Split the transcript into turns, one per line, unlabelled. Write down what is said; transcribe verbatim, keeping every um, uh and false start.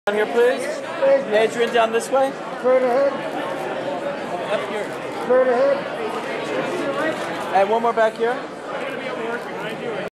Down here, please. Adrian, down this way.
Straight ahead.
Up here.
Straight ahead.
And one more back here.